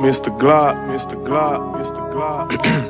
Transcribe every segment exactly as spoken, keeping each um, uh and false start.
Mister Glock, Mister Glock, Mister Glock.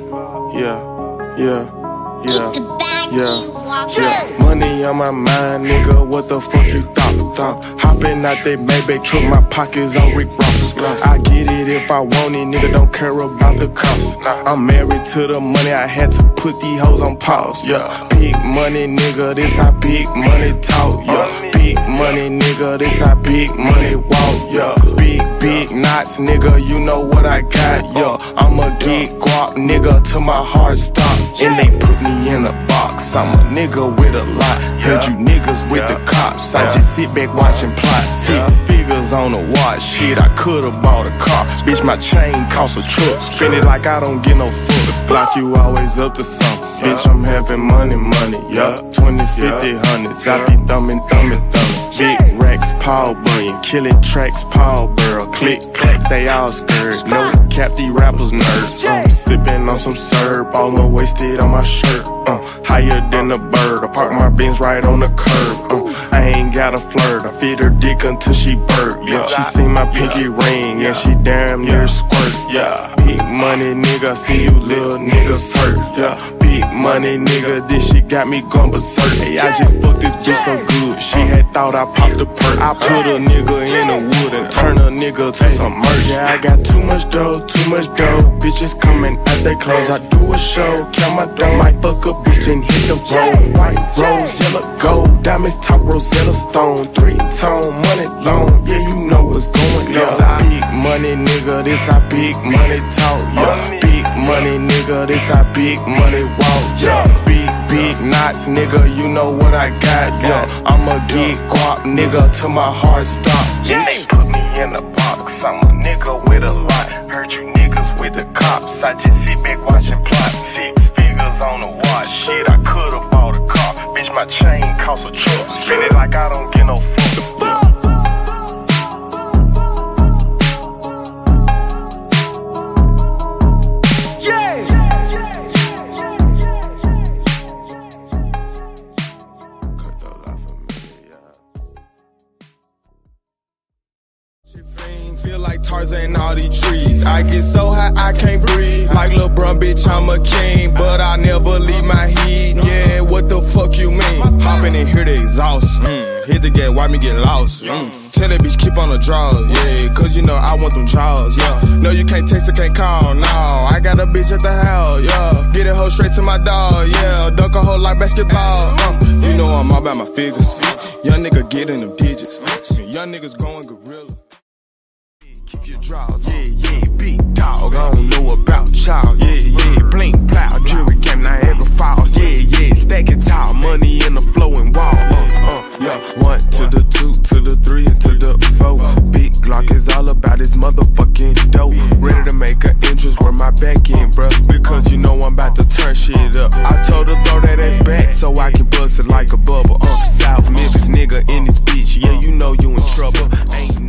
Yeah, yeah, yeah. Yeah, yeah, money on my mind, nigga, what the fuck you thought? thought? Hoppin' out that Maybach truck, my pockets on Rick Ross. I get it if I want it, nigga, don't care about the cost. I'm married to the money, I had to put these hoes on pause. Yeah, big money, nigga, this how big money talk. Yeah, big money, nigga, this how big money walk. Yeah, big, big knots, nigga, you know what I got. Yeah, I'ma get guap, nigga, till my heart stop. And they put me in a box. I'm a nigga with a lot. Heard you niggas with the cops. I just sit back watching plot. Six figures on the watch. Shit, I could've bought a car. Bitch, my chain cost a truck. Spend it like I don't get no fuck. Glock, you always up to something. Bitch, I'm having money, money. Yeah, twenty, fifty, hundreds. I be thumbing, thumbing, thumbing. Big racks, Paul Bunyan. Killing tracks, Paul Burrow. Click, click, they all scared. No cap, these rappers nerds. I'm sipping on some syrup. All the wasted on my shirt. Uh, higher than a bird. I park my Benz right on the curb. Uh, I ain't got a flirt. I feed her dick until she burp. Yeah, she seen my pinky ring. Yeah, she damn near squirt. Yeah, big money nigga, see you little niggas hurt. Yeah, big money nigga, this shit got me going berserk. Hey, I just fucked this bitch so good. She had thought I popped a perk. I put a nigga in the wood and turn a nigga to some merch. Yeah, I got too much dough, too much dough. Bitches coming out their clothes. I do a show, count my dough. Might fuck a bitch and hit the road. White rose, yellow gold, diamonds top Rosetta Stone. Three tone, money long, yeah, you know what's going on. Yeah, big money nigga, this how big money talk. Yeah, big money nigga, this how big money walk. Yeah, big, big knots, nigga, you know what I got. Yeah, I'ma get guap, nigga, till my heart stop. Yeah, they put me in a box, I'm a nigga with a lot. Heard you niggas with the cops, I just sit back watching plot. Six figures on the watch, shit, I could've bought a car. Bitch, my chain cost a truck. Spend it like I don't get no fuck. Feel like Tarzan all these trees. I get so high I can't breathe. Like Lil' Bruh, bitch, I'm a king, but I never leave my heat. Yeah, what the fuck you mean? Hoppin' in here, the exhaust. Mm. Hit the gate, why me get lost? Mm. Tell that bitch keep on the draw, yeah, cause you know I want them jaws, yeah. No, you can't text or can't call, no. I got a bitch at the house, yeah. Get a hoe straight to my dog, yeah. Dunk a hoe like basketball, uh. You know I'm all about my figures. Young nigga getting them digits. Young niggas going gorilla. Keep your draws, yeah, yeah, big dog. I don't know about y'all, yeah, yeah. Blink, plow, jury came, Niagara Falls, yeah, yeah. Stack it tall, money in the flowing wall, uh, uh, yeah. One to the two, to the three, and to the four. Big Glock is all about his motherfucking dope. Ready to make an entrance where my back in, bruh, because you know I'm about to turn shit up. I told her throw that ass back so I can bust it like a bubble, uh. South Memphis nigga in this bitch, yeah, you know you in trouble. Ain't